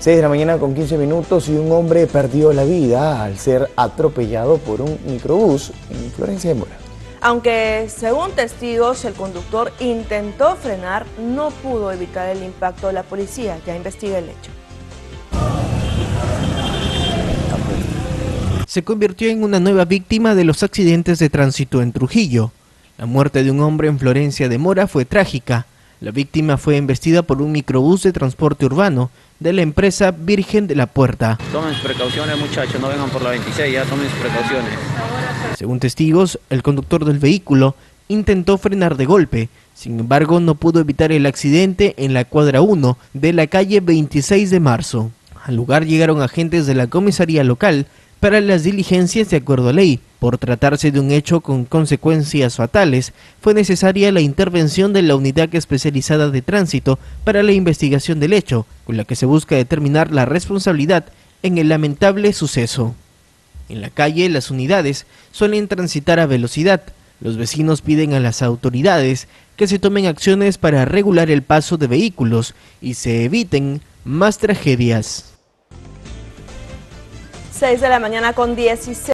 6 de la mañana con 15 minutos y un hombre perdió la vida al ser atropellado por un microbús en Florencia de Mora. Aunque, según testigos, el conductor intentó frenar, no pudo evitar el impacto. La policía ya investiga el hecho. Se convirtió en una nueva víctima de los accidentes de tránsito en Trujillo. La muerte de un hombre en Florencia de Mora fue trágica. La víctima fue embestida por un microbús de transporte urbano de la empresa Virgen de la Puerta. Tomen sus precauciones, muchachos, no vengan por la 26, ya tomen sus precauciones. Según testigos, el conductor del vehículo intentó frenar de golpe, sin embargo no pudo evitar el accidente en la cuadra 1 de la calle 26 de marzo. Al lugar llegaron agentes de la comisaría local para las diligencias de acuerdo a ley. Por tratarse de un hecho con consecuencias fatales, fue necesaria la intervención de la Unidad Especializada de Tránsito para la investigación del hecho, con la que se busca determinar la responsabilidad en el lamentable suceso. En la calle, las unidades suelen transitar a velocidad. Los vecinos piden a las autoridades que se tomen acciones para regular el paso de vehículos y se eviten más tragedias. 6 de la mañana con 16.